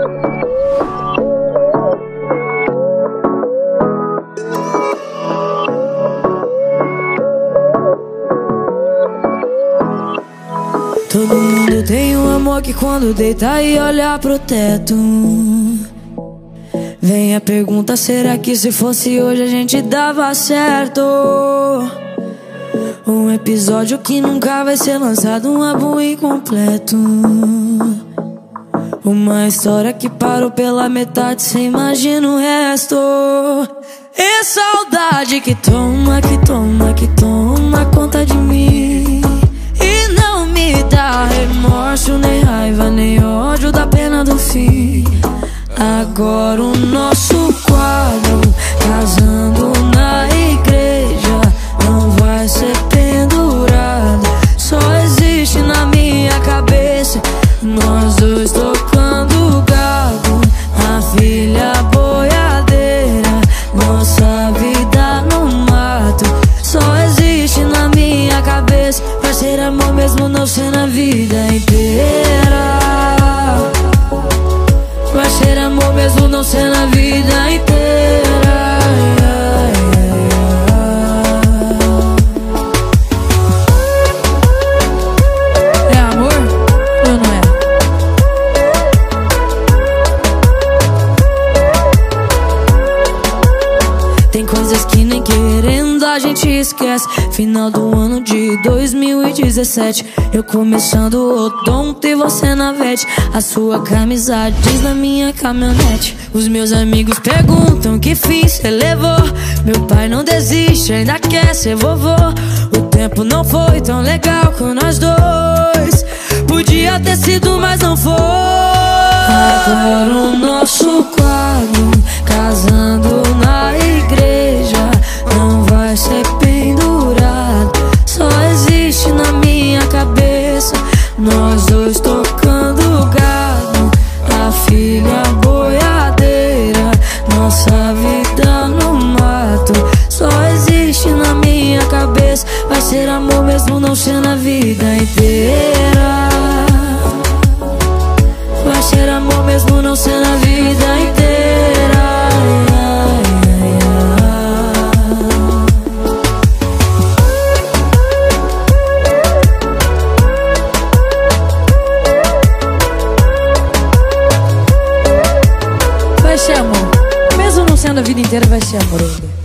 Todo mundo tem um amor que quando deita e olha pro teto, vem a pergunta, será que se fosse hoje a gente dava certo? Um episódio que nunca vai ser lançado, um álbum incompleto, uma história que parou pela metade, cê imagina o resto. E saudade que toma, que toma, que toma conta de mim, e não me dá remorso, nem raiva, nem ódio da pena do fim. Agora o nosso quadro, casando na igreja, não vai ser pendurado, só existe na minha cabeça. Nós dois tocando gado, a filha boiadeira, nossa vida no mato, só existe na minha cabeça. Vai ser amor mesmo não ser na vida inteira, vai ser amor mesmo não ser na vida inteira. É amor ou não é? Tem coisas que nem querendo a gente esquece. Final do ano de 2017, eu começando o odonto e você na vete. A sua camisa diz na minha caminhonete. Os meus amigos perguntam que fim cê levou. Meu pai não desiste, ainda quer ser vovô. O tempo não foi tão legal com nós dois, podia ter sido, mas não foi. Agora o nosso quadro, casando na igreja, não vai ser pendurado, só existe na minha cabeça. Nós dois tocando gado, a filha boiadeira, nossa vida no mato, só existe na minha cabeça. Vai ser amor mesmo não ser na vida inteira, vai ser amor mesmo não ser na vida inteira. Vai ser amor, mesmo não sendo a vida inteira, vai ser amor ainda.